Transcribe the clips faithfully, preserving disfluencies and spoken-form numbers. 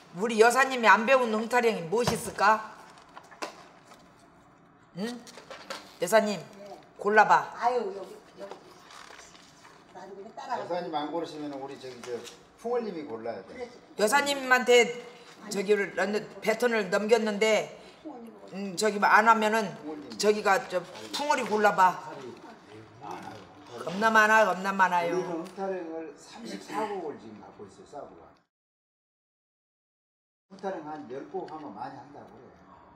우리 여사님이 안 배운 흥타령이 무엇이 있을까? 응? 여사님 네. 골라봐. 아유 여기 여기. 나도 그냥 따라. 여사님 안 고르시면 우리 저기 저 풍월님이 골라야 돼. 그래. 여사님한테 저기를 배턴을 넘겼는데 음, 저기 안 하면은 저기가 저 풍월이 골라봐. 겁나 많아, 겁나 많아요. 우리는 흥타령을 삼십사 곡을 지금 갖고 있어요, 사부가. 흥타령 한 십 곡 하면 많이 한다고 해요.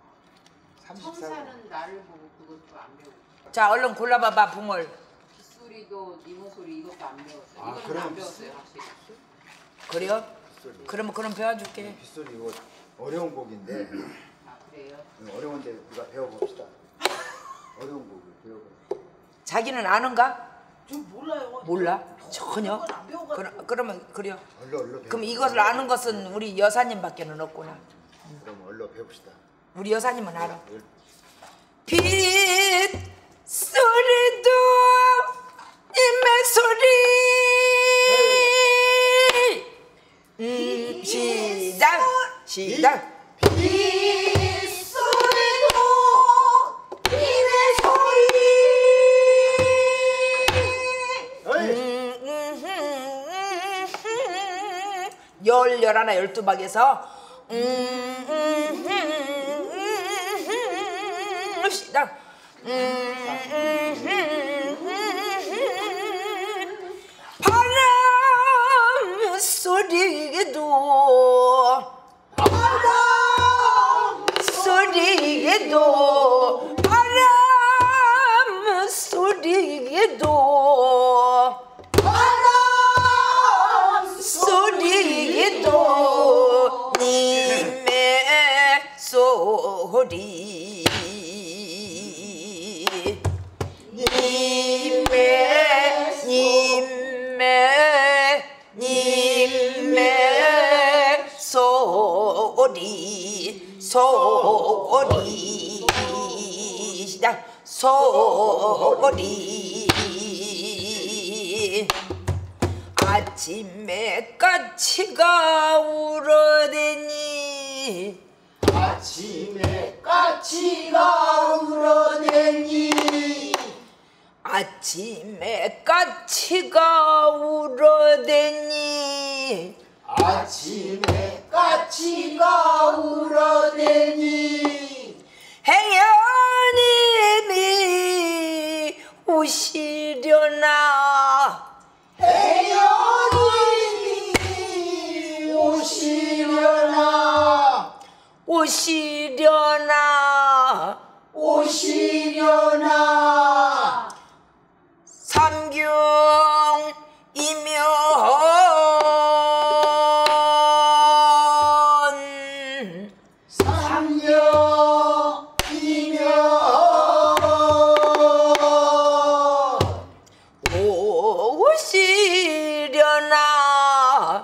청사는 나를 보고 그것도 안 배우고. 자, 얼른 골라봐봐, 풍월. 빗소리도 니모 소리 이것도 안 배웠어요. 아, 이거는 안 배웠어요, 확실히. 그래요? 빗소리. 그러면 그럼 배워줄게. 빗소리 이거 어려운 곡인데. 아, 그래요? 어려운데 우리가 배워봅시다. 어려운 곡을 배워봅시다. 자기는 아는가? 저 몰라요. 몰라? 전혀? 그러, 그러면 그래요. 얼른 얼른 그럼 이것을 아는 것은 우리 여사님밖에는 없구나. 그럼 얼른 배웁시다. 우리 여사님은 알아. 빗 소리도 님의 소리. 음, 시작 시작. 열, 열하나, 열두 박에서 음, 음, 음, 음, 시작. 음, 음, 음, 음, 바람 소리에도 바람 소리에도 바람 소리에도 소리도 님의 소리 님의 님의 님의 소리 소리 시작 소리 아침에 까치가 울어대니 아침에 까치가 울어대니 아침에 까치가 울어대니 아침에 까치가 울어대니 행여님이 오시려나 행여님이 오시려나 오시려나 오시려나 삼경이면 삼경이면 오시려나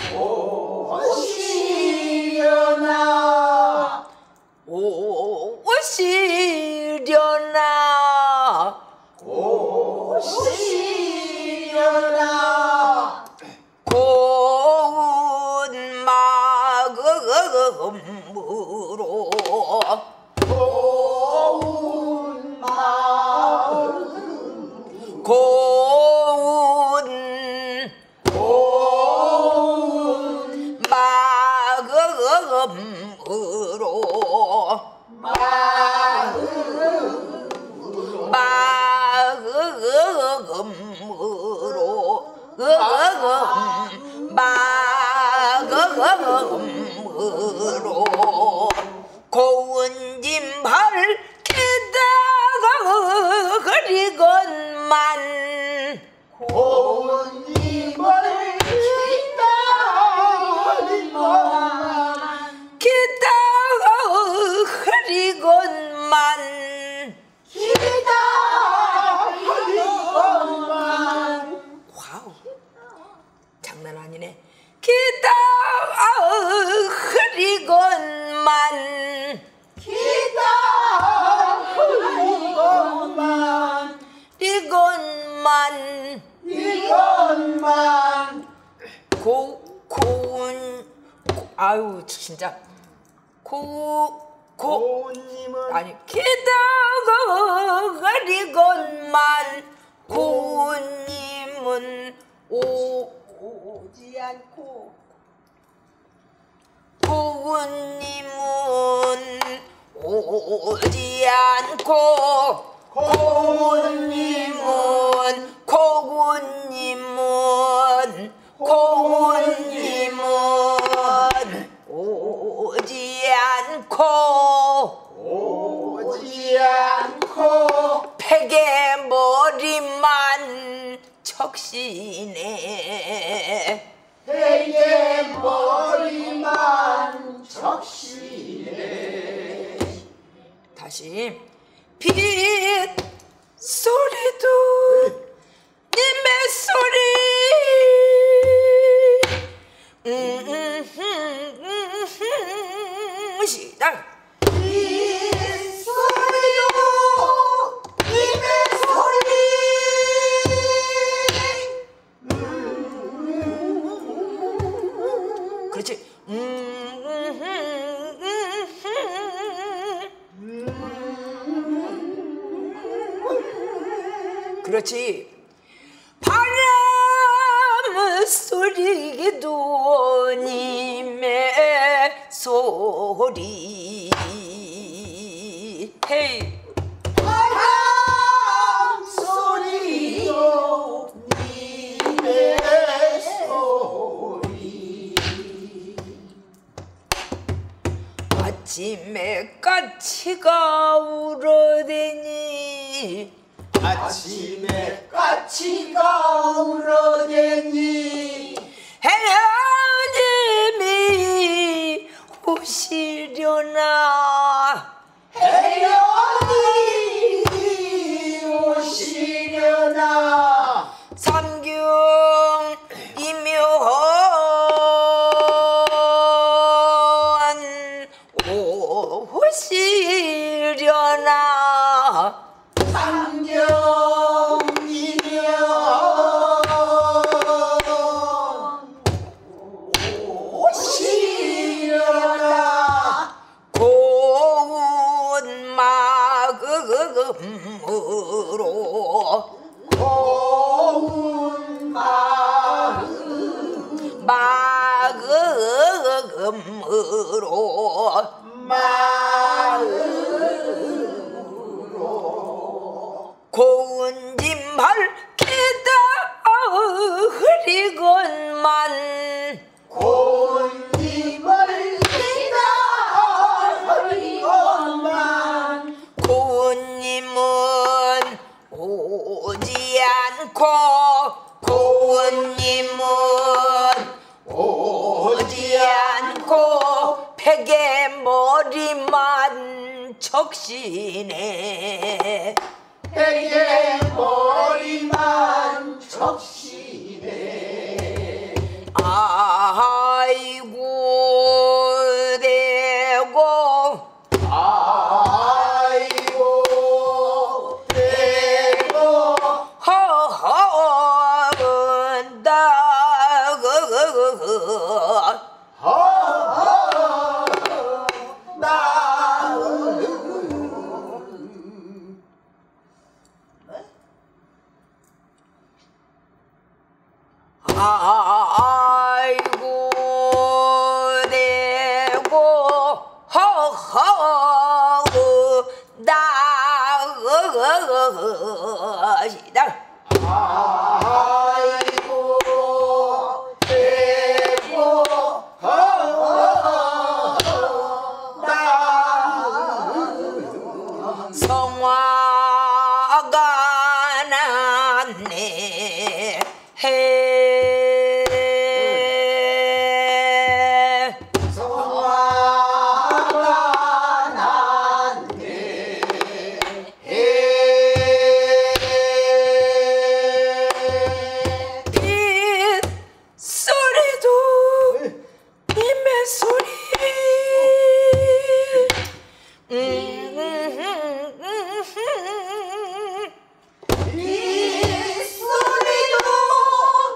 오시려나 오시려나 오시려나 고운 마음으로 고운 마음 고운 고운 마음으로 마음으로 마음으로 마음으로 고운 짐발 기다가 그리건만 고운 힘을 기다리건만 기다가 흐리건만 기다리건만 와우 장난 아니네. 기다가 흐리건만 기다리건만 이건만 이것만 고 고운 아유 진짜 고 고 고운님은 아니 기다리건만 고운님은 오 오지 않고 고운님은 오지 않고 고운님은 고운님은 고운님은 오지 않고 오지 않고 베개 머리만 적시네 베개 머리만 적시네. 다시 빗 소리도 님의 소리 음, 음, 음, 음, 음, 시작 이 소리도 님의 소리. 그렇지 음, 음, 음, 음, 음. 그렇지 바람 소리도 님의 소리 헤이 바람 소리도 님의 소리. 아침에 까치가 울어대니 아침에 까치가 울어대니 하나님이 오시려나 해연이 오시려나. 삼경 이면 오시려나 상경이면 오시려나. 고운 마음으로 고운 마음 마음으로 마음으로 고운 짐발 기다 흐리건만 고운 님을 기다리건만 고운님은 오지 않고 고운님은 오지 않고 베개 머리만 적시네 베개 머리만 적시네. 아이고 대고 아이고 대고 허허은다 허허 나 아이고 대고 허허은다 시작 아이고 대고 허허 나 성화가 났네 해 성화가 났네. 빛 소리도 님의 소리 음, 음, 음, 음, 음. 이 소리도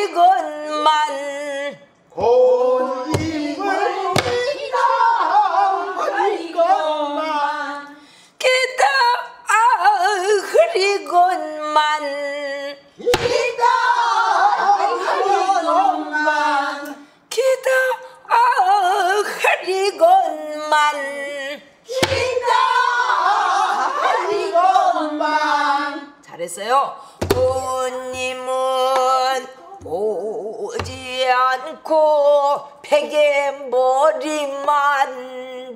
흐리건만 고님을 기다 흐리건만 기다 아 흐리건만 기다 흐리건만 기다 아 흐리건만 기다 흐리건만 잘했어요. 부님은 보지 않고 베개 머리만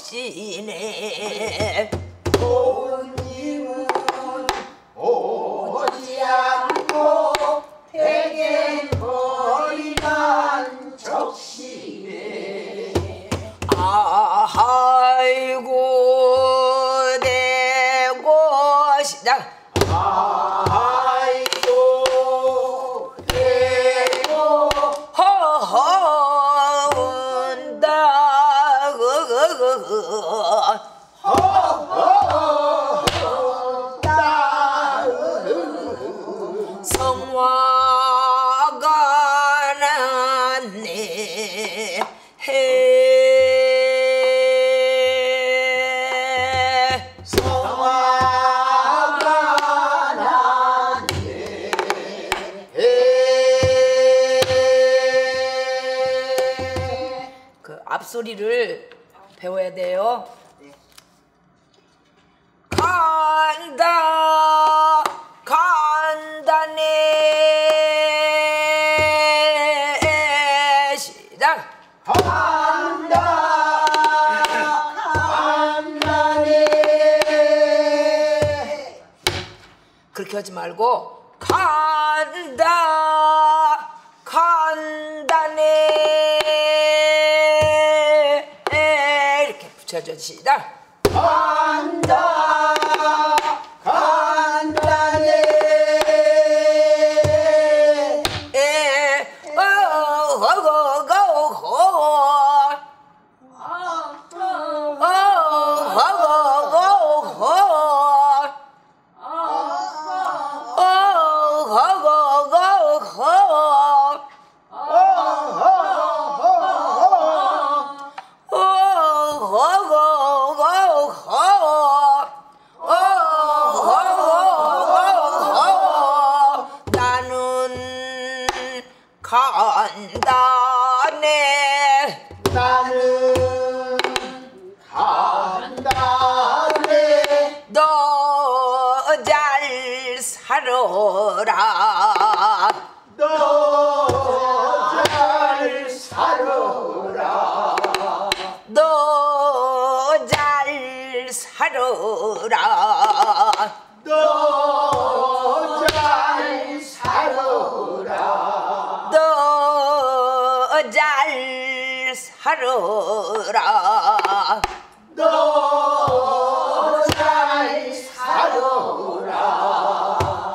적시네. 부님은 오지 않고 베개 머리만 적시네. 아이고 내 곳이다. 아이고 내고 허허운다 성화가 났네. 성화가 났네. 그 앞소리를 배워야 돼요. 간다 간다네. 시작. 간다 간다네. 그렇게 하지 말고 간다 간다네. 이렇게 붙여줘. 시작. 간다 간다네. 에 어어어어어 나는 간다네. 나는 간다네. 너 잘 살아라. 너 잘 살아라. 너 잘 살아라. 너 잘 살아라 너 잘 살아라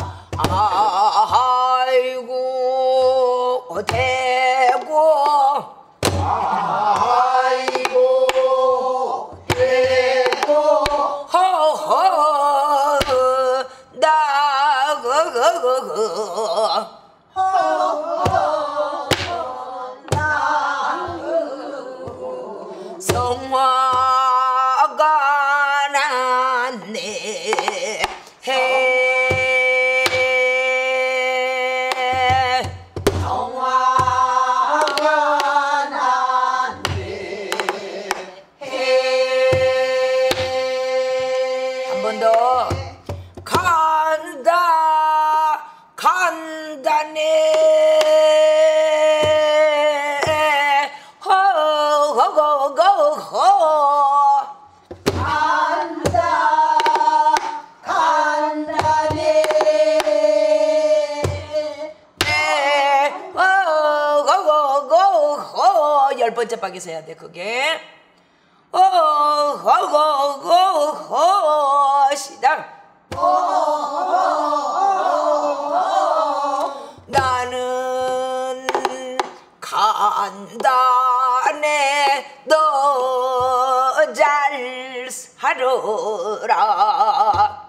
아이고 대고 아이고 대고 허허 나그그그 성화가 났네 해 성화가 났네 한 번 더 간다 간다네 허허허허 간다 간다네 네 허허허허 열 번째 박에서 해야 돼 그게 허허허허 시작 나는 간다네 너 잘 살아라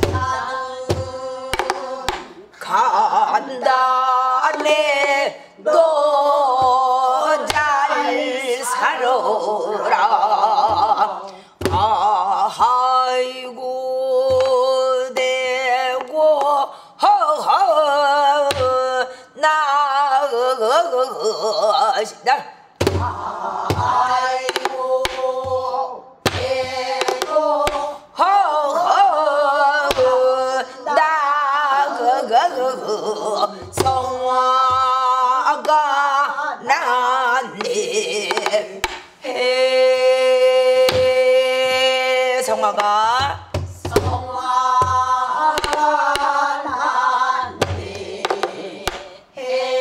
간다네 너 잘 살아라 아이고 대고 허허 나시다 아이고 대고 허허 나그그그 성화가 났네 해 성화가 성화가 났네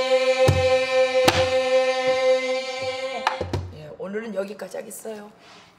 예, 오늘은 여기까지 하겠어요.